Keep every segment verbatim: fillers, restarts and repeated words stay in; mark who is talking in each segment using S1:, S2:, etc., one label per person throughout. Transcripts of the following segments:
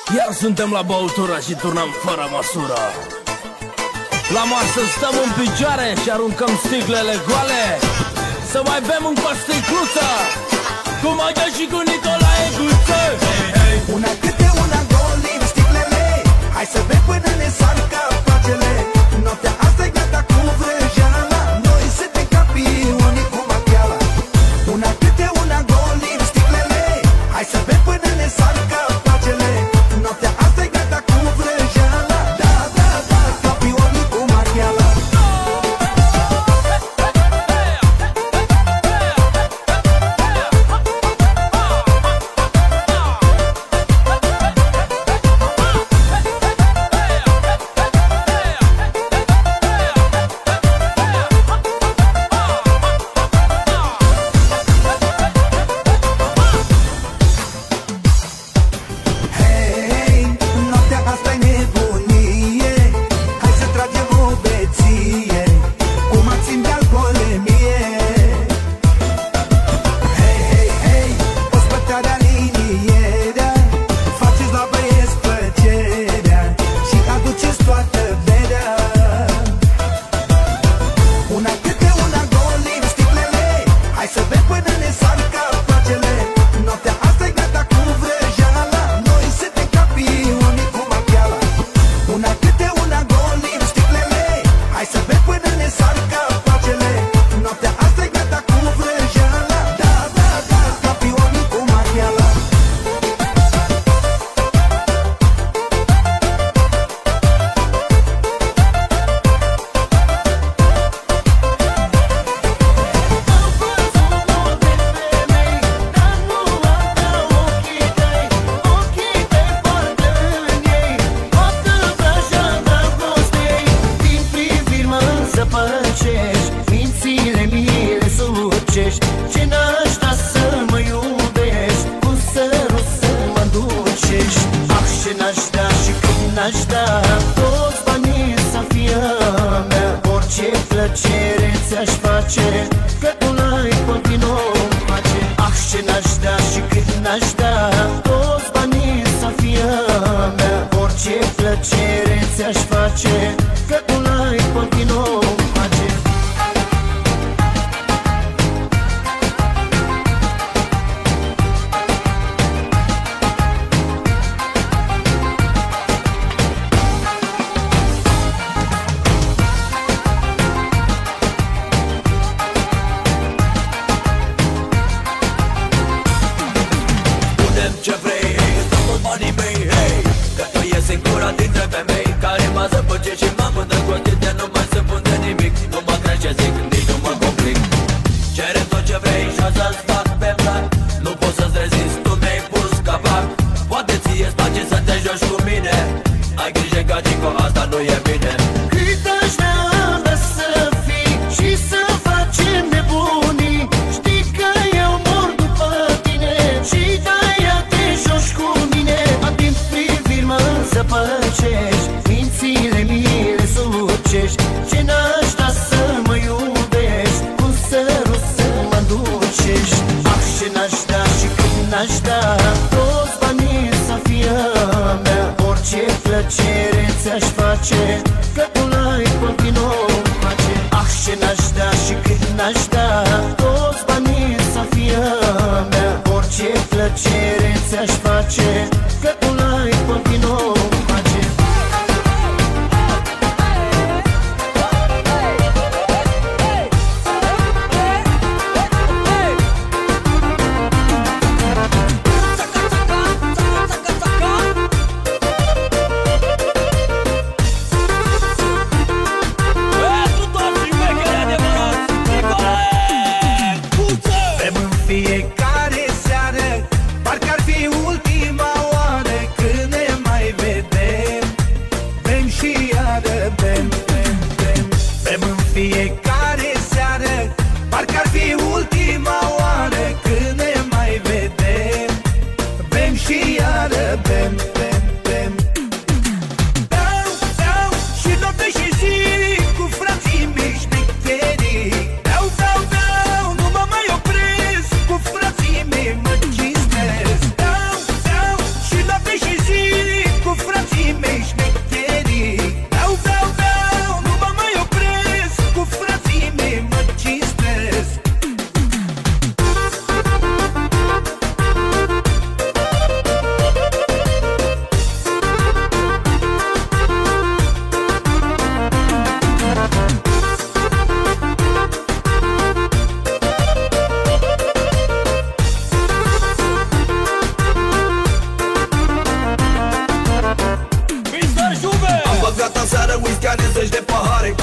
S1: Iar suntem la băutură și turnăm fără măsură. La masă stăm în picioare și aruncăm sticlele goale, să mai bem încă o sticluță cu Magda și cu Nicolae Guță. Hey, hey.
S2: Una câte una golim sticlele, hai să bem până ne sar capacele. Noaptea asta e gata cu vrăjeala, noi suntem campioni cu machiala. Una câte una golim sticlele, hai să bem până ne sar capacele. Noaptea asta e gata cu vrăjeala, da, da, da, campioni cu machiala.
S3: Ce n-aș da să mă iubești, cu sărut să mă ducești. Ah, ce n-aș da și când n-aș da toți banii să fie a mea. Orice plăcere ți-aș face, că tu n-ai continuu face. Ah, ce n-aș da și când n-aș da toți banii să fie a mea. Orice plăcere ți-aș face, că tu n-ai continuu face.
S4: Ce vrei, hey, stau toți banii mei, hey, că tu e singura dintre femei care mă zăpăce și mă îndrăgoste de nu mai se pun de nimic. Nu mă crezi ce zic, nici nu mă complic. Cere tot ce vrei și să-ți fac pe plac. Nu poți să-ți rezist, tu mi-ai pus capac. Poate ție-ți place să te joci cu mine, ai grijă că dico, asta nu e bine.
S3: Cât aș vrea să fii și să facem nebunii, știi că eu mor după tine și de-aia te joci cu mine. Atin priviri mă zăpăcești, mințile mi le sucești. Ce n-aș da să mă iubești, cu sărut să mă ducești. Ah, ce n-aș da și când n-aș da toți banii să fie a mea. Orice plăcere ți-aș face, că tu n-ai continuu face. Ah, ce n-aș da și când n-aș da toți banii să fie a mea. Orice plăcere ți-aș face, că tu n-ai continuu face.
S2: Fiecare seară, parcă ar fi ultima oară când ne mai vedem.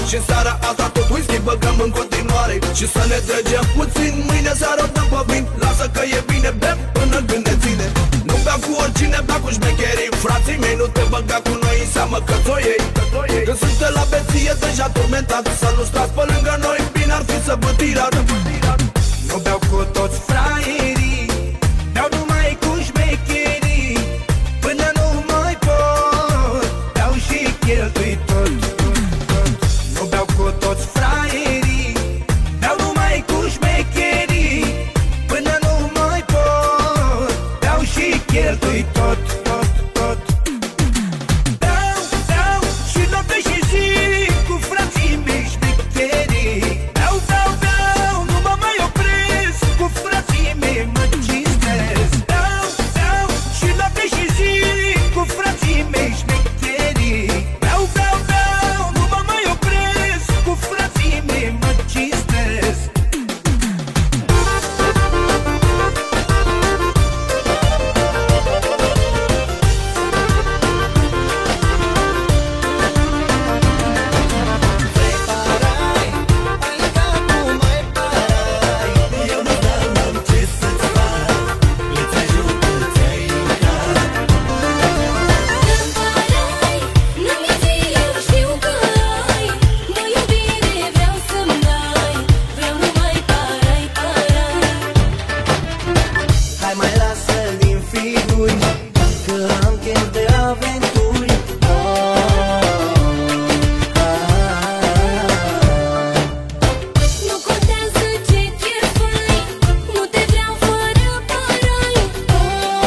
S2: Și în seara asta tot whisky băgăm în continuare. Și să ne trăgem puțin, mâine seara dăm pe vin. Lasă că e bine, bem până când ne ține. Nu beau cu oricine, beau cu șmecherii. Frații mei, nu te băga cu noi, înseamnă că ți-o iei. Când suntem la beție, deja turmentat. Să nu stați pe lângă noi, bine ar fi să vă tirați. Nu beau cu toți fraierii, beau numai cu șmecherii. Până nu mai pot, beau și cheltui tot. Nu beau cu toți fraierii, beau numai cu șmecherii. Până nu mai pot, beau și cheltui tot, tot, tot. Beau, beau și noapte și zi cu frații mei șmecherii. Beau, beau, beau, nu mă mai opresc, cu frații mei mă cinstesc. Beau, beau și noapte și zi cu frații mei șmecherii. Beau, beau, beau, nu mă mai opresc, cu frații mei mă cinstesc. Hai mai lasă din firuri, că am chef de aventuri. Oh, ah.
S5: Nu contează ce chefai, nu te vreau fără parai. Oh,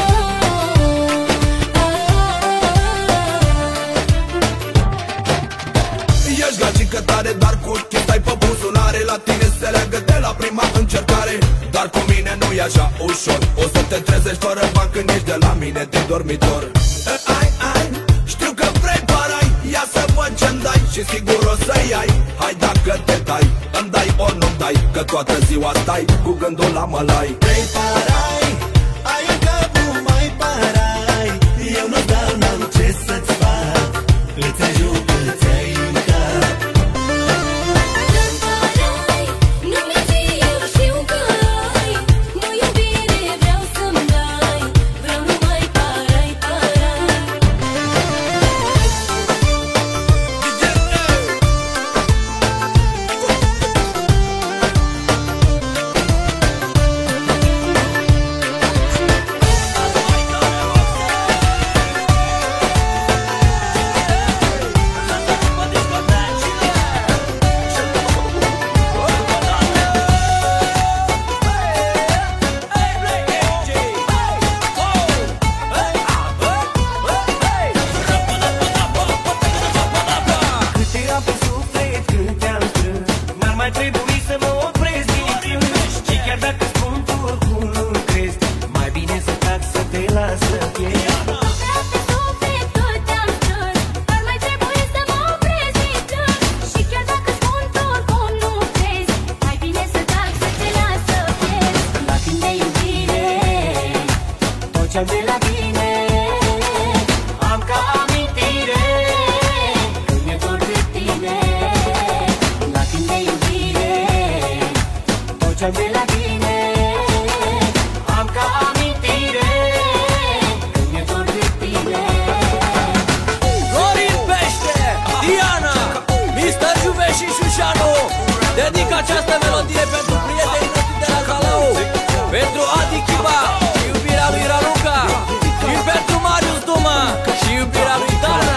S5: ah.
S2: Ești gagică tare, dar cu chef stai pe buzunare. La tine se leagă de la prima încercare. Dar cu mine nu e așa ușor. O să te trezești fără bani când ești de la mine din dormitor. Ai, ai, știu că vrei parai. Ia să văd ce-mi dai și sigur o să-i ai. Hai dacă te dai, îmi dai ori nu-mi dai, că toată ziua stai cu gândul la mălai. Vrei parai, ai în capul mai parai. Eu nu dau, n-am ce să-ți fac, îți ajut, îți ai în cap.
S5: Parai, nu mi-e ție, eu știu că ai. Nu iubire vreau să-mi dai, vreau numai parai, parai.
S2: Câte am pe suflet când te-am strâns, n-ar mai trebui să mă opresc din plâns. Și chiar dacă spun tu oricum nu crezi, mai bine să tac să te las să pierd.
S5: Vreau pe suflet tot te-am strâns, ar mai trebui să mă opresc din plâns. Și chiar dacă spun tu oricum nu crezi, mai bine să tac să te las să pierzi. La când de iubire,
S2: Tot ce-am de la tine am ca amintire.
S5: când mi-e dor de tine. La când de iubire,
S2: Tot ce-am de la tine am ca amintire.
S5: când mi-e dor de tine.
S1: Florin Pește, Diana, mister Juve și Șușanu dedică această melodie pentru prietenii noștri de la Zalău, pentru Adi Chiba și iubirea lui Raluca, și pentru Marius Duma și iubirea lui Dana.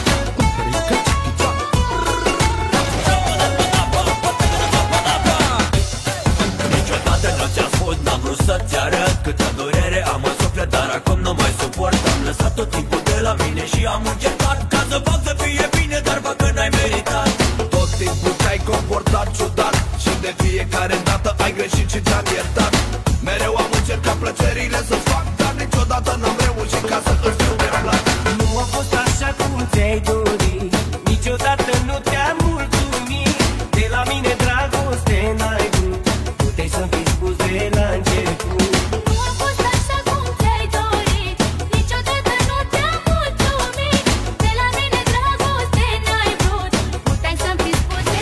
S4: Niciodată nu ți-am spus, n-am vrut să-ți arăt câtă durere am în suflet, dar acum nu mai suport. Am lăsat tot timpul de la mine și am încercat ca să fac să fie bine, dar fac că n-ai meritat.
S2: Tot timpul te-ai comportat ciudat și de fiecare dată ai greșit și ți-am iertat. Mereu am încercat plăcerile să fac, dar niciodată n-am reușit ca să îți fiu de plac.
S6: Nu a fost așa cum ți-ai dorit, niciodată nu te-am mulțumit. De la mine dragoste n-ai vrut, puteai să-mi fi spus de la început.
S5: Nu a fost așa cum ți-ai dorit, niciodată nu te-am mulțumit. De la mine dragoste n-ai vrut, puteai să-mi fi spus de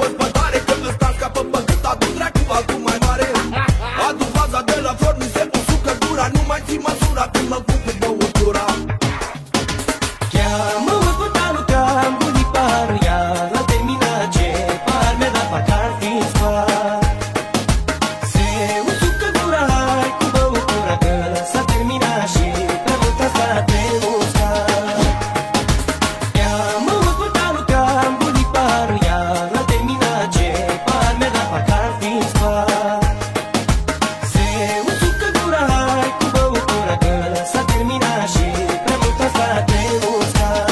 S2: spătare, că ăsta scapă păcât, adu dracu altul mai mare. Adu vaza de la flori, mi se usucă gura, nu mai ții măsura când mă pup cu băutura.
S6: Cheamă-mă pătanul că am bulit parul, iar la terminat ce par mi-a dat pacar fiind spart. Se usucă gura, hai cu băutura, că s-a terminat și prea mult a stat pe uscat. Cheamă-mă pătanul că am bulit parul, iar la terminat ce par mi-a dat pacar fiind spart. Se usucă gura, hai cu băutura, că s-a terminat și prea mult a stat pe uscat.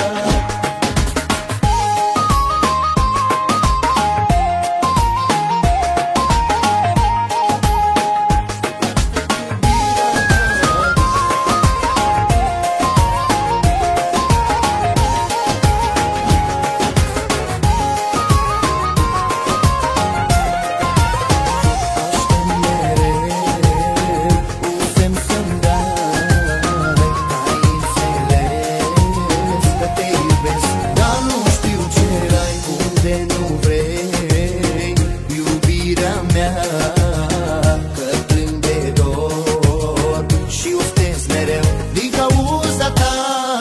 S3: Dar nu știu ce ai, unde nu vrei iubirea mea, că plâng de dor și ustez mereu din cauza ta.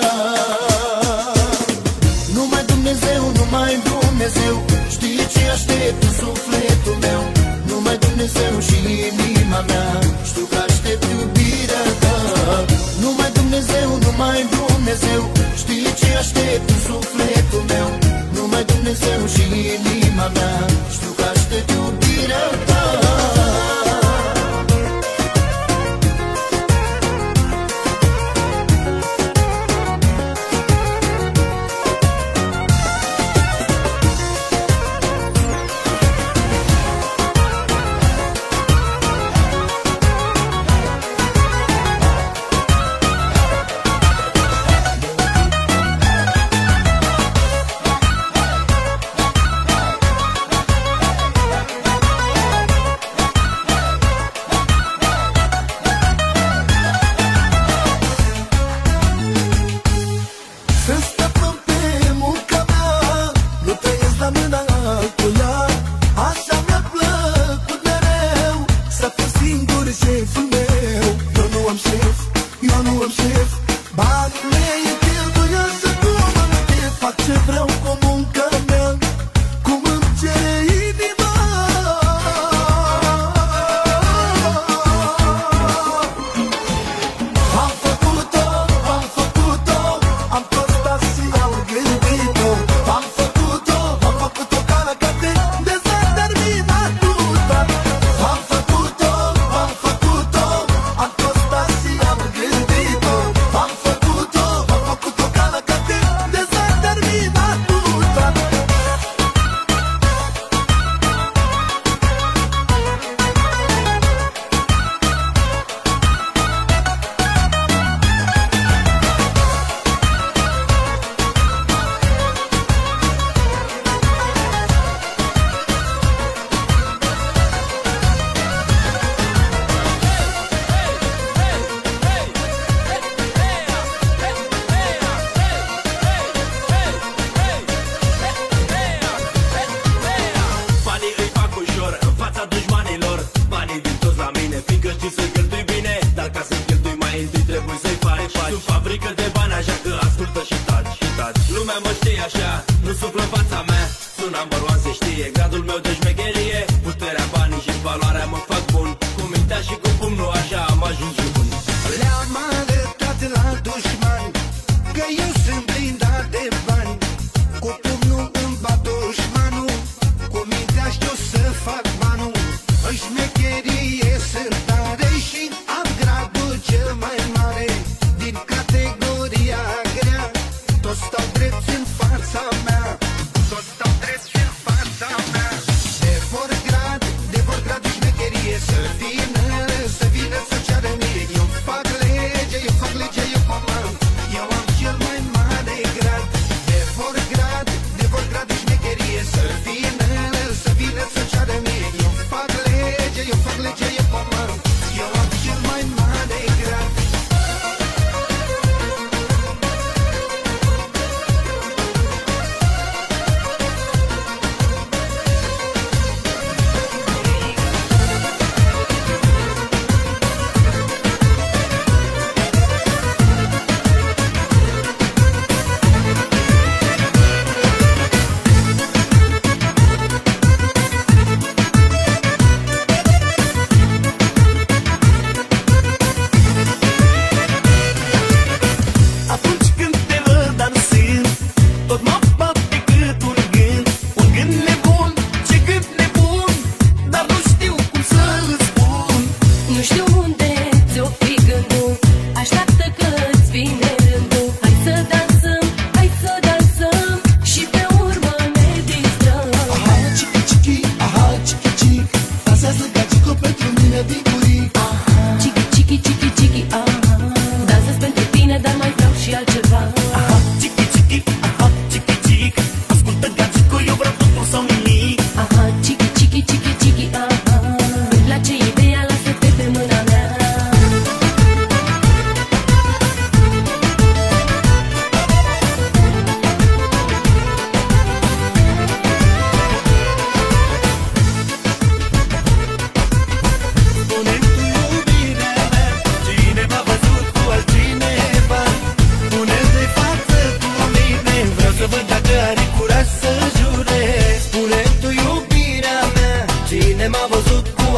S3: Numai Dumnezeu, numai Dumnezeu știe ce aștept în sufletul meu. Numai Dumnezeu și inima mea știu că aștept iubirea ta. Numai Dumnezeu, numai Dumnezeu știe ce aștept în sufletul meu. Numai Dumnezeu și inima mea știu că aștept iubirea ta. Să stăpân pe munca mea, nu trăiesc la mâna altuia. Așa mi-a plăcut mereu, să fiu singur șeful meu. Eu nu am șef, eu nu am șef, banii mei cheltuiesc cum am chef. Fac ce vreau cu munca mea, cum îmi cere inima. Am făcut-o, am făcut-o, am postat și am gândit-o. Am făcut-o, am făcut-o ca la carte, de s-a terminat tot. Am făcut-o, am făcut-o, am postat și am gândit-o. Am făcut-o, am făcut-o ca la carte, de s-a terminat tot.
S4: Banii îi fac ușor în fața dușmanilor. Banii vin toți la mine, fiindcă știi să-i cheltui bine. Dar ca să-i cheltui mai întâi trebuie să-i faci. Tu fabrică de bani, așa că ascultă și taci, și taci. Lumea mă știe așa, nu suflă în fața mea. Sunt number one, se știe gradul meu de șmecherie. Puterea, banii și valoarea mă fac bun. Cu mintea și cu pumnul, așa am ajuns bun.
S2: Le-am arătat la dușmani că eu sunt blindat de bani. Cu pumnul îmi bat dușmanul, cu mintea știu să fac banul. În șmecherie sunt tare și am gradul cel mai mare. Din categoria grea, toți stau drept în fața mea. Toți stau drept în fața mea.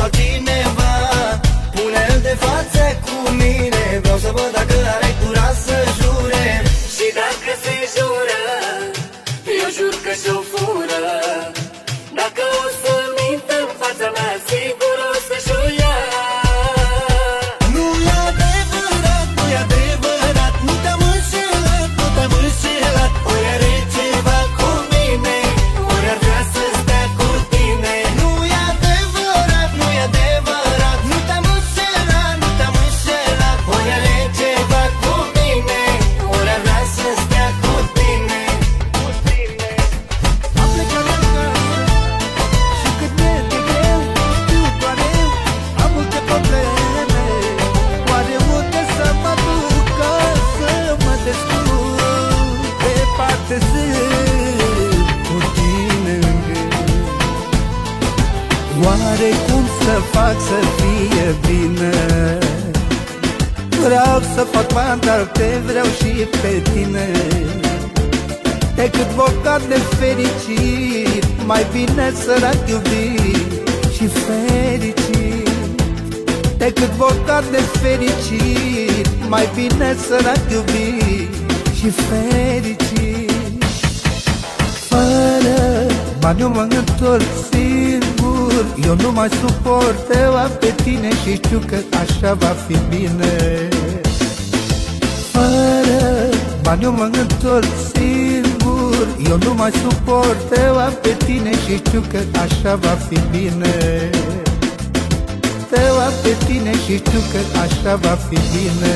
S3: altcineva. Pune-l de față cu mine, vreau să văd dacă are curaj să jure.
S7: Și dacă se jură, eu jur că și-o fură. Dacă o să mintă în fața mea, sigur o să-și o ia.
S3: Nu-i adevărat, nu-i adevărat, nu te-am înșelat, nu te-am înșelat. Ori are ceva cu mine, ori ar vrea să stea cu tine. Nu-i adevărat, nu-i adevărat, nu te-am înșelat, nu te-am înșelat. Ori are ceva cu mine, ori ar vrea să stea cu tine. Am plecat de acasă și cât mi-e de greu, știu doar eu, am multe probleme. Oare unde să mă duc ca să mă descurc? Departe sunt cu tine în gând. Oare cum să fac să fie bine? Vreau să fac bani, dar te vreau și pe tine. Decât bogat de fericit, mai bine sărac iubit și fericit. Decât bogat de fericit, mai bine sărac iubit și fericit. Fără bani eu mă întorc singur, eu nu mai suport, te am pe tine și știu că așa va fi bine. Fără bani eu mă întorc singur, eu nu mai suport, te am pe tine și știu că așa va fi bine. Te am pe tine și știu că așa va fi bine.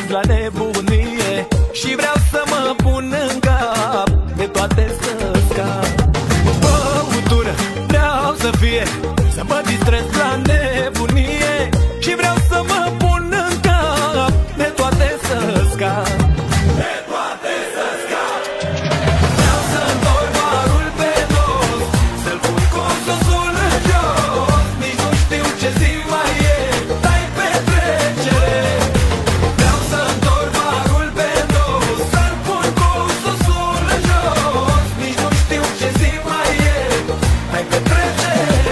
S1: la nebunie și vreau să mă pun în cap, de toate să scap. Băutură vreau să fie, să mă distrez la nebunie și vreau să mă pun în cap, de toate să scap. De toate să scap. Vreau să întorc barul pe dos, să-l pun cu sosul în jos. Nici nu știu ce zi mai e, dai petrecere. Vreau să întorc barul pe dos, să-l pun cu sosul în jos. Nici nu știu ce zi mai e, dai petrecere.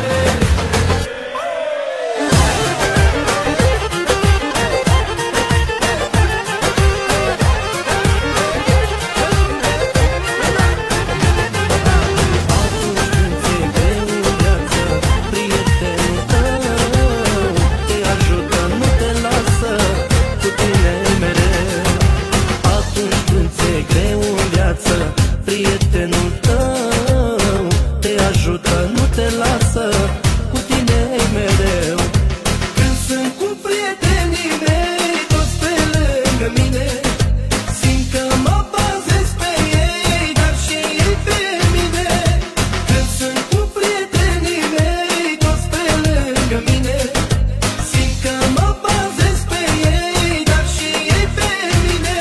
S6: Prietenul tău te ajută, nu te lasă, cu tine mereu. Când sunt cu prietenii mei, toți pe lângă mine, simt că mă bazez pe ei, dar și ei pe mine. Când sunt cu prietenii mei, toți pe lângă mine, simt că mă bazez pe ei, dar și ei pe mine.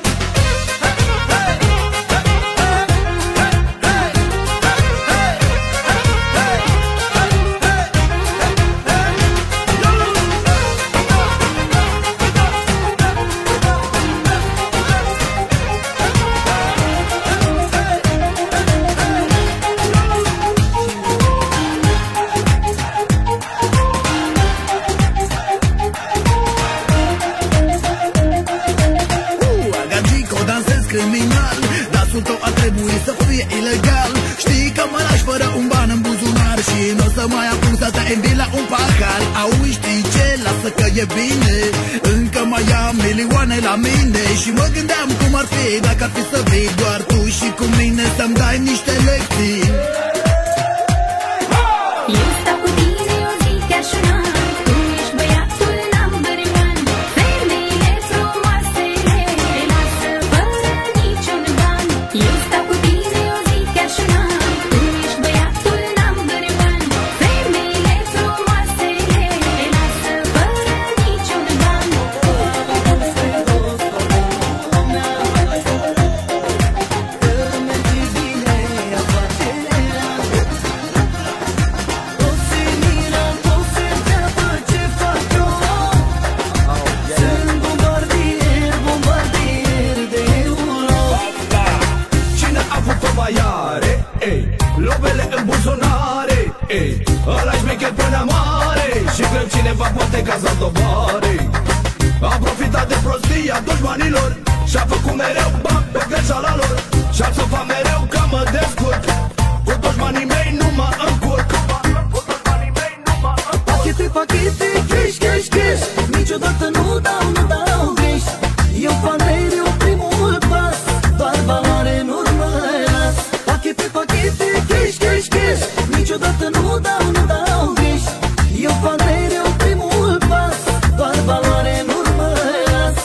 S2: Agagico, dansez criminal, dansul tău ar trebui să fie ilegal. Știi că mă lași fără un ban în buzunar și n-o să mai apuc să te învii la un pahar. Auzi, știi ce? Lasă că e bine, încă mai am milioane la mine. Și mă gândeam cum ar fi dacă ar fi să vii doar tu și cu mine să-mi dai niște lecții.
S5: Eu stau cu tine o zi chiar și un an, tu ești băiatul number one. Femeile frumoase le lasă fără niciun ban. Eu stau cu tine o zi chiar și un an, tu ești băiatul number one. Femeile frumoase le lasă fără niciun ban.
S1: Cine a avut o baiare, ei, lobele în buzunare, ei, ăla-i șmecher până mare și când cineva poate ca să dobare. A profitat de prostia dușmanilor și-a făcut mereu bani pe greșeala lor și-a sufat mereu că mă descurc. Cu dușmanii mei nu mă încurc. Cu dușmanii mei nu mă încurc.
S6: Pachete, pachete, cash, cash, cash, niciodată nu dau, nu dau greș. Eu fac mereu primul pas, doar valoare nu mai las. Pachete, pachete, cash, cash, cash, niciodată nu dau, nu dau greș. Eu fac mereu primul pas, doar valoare nu mai las.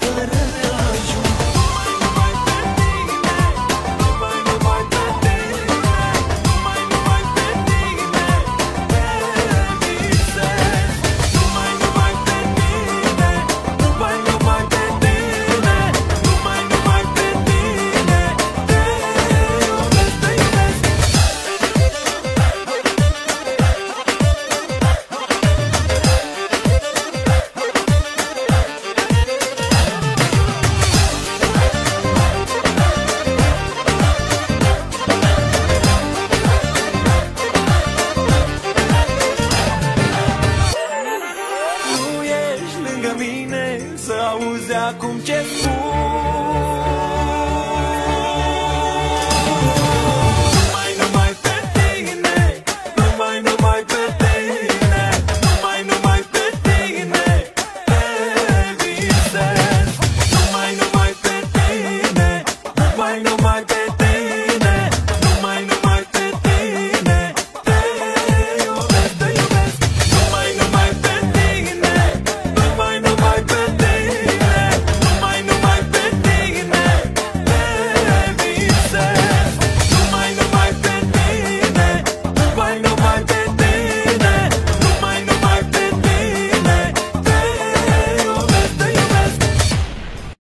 S6: fără ajun. Nu ești lângă mine să auzi acum ce spun.